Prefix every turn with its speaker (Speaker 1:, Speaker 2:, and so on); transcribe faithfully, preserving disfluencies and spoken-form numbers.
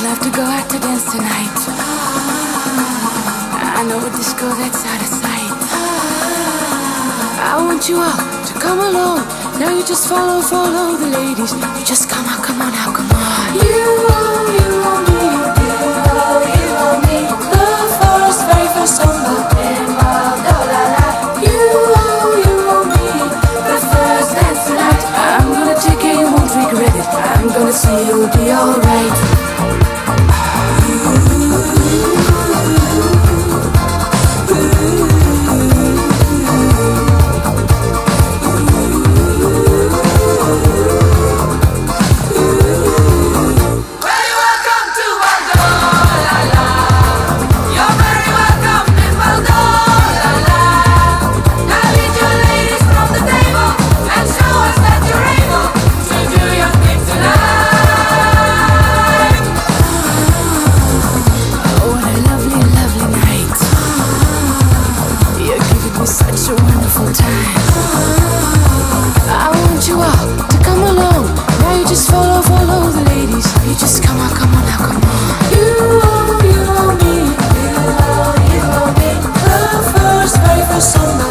Speaker 1: have to go out to dance tonight. I know a disco that's out of sight. I want you all to come along. Now you just follow, follow the ladies. You just come on, come on now, come on. You, you want me, you, you want me. The first, very first samba. You, you want me. The first dance tonight. I'm gonna take it, you won't regret it. I'm gonna see you'll be alright. Such a wonderful time. I want you all to come along. Now you just follow, follow the ladies. You just come on, come on now, come on. You, you, me, you, you, me. The first, very first song.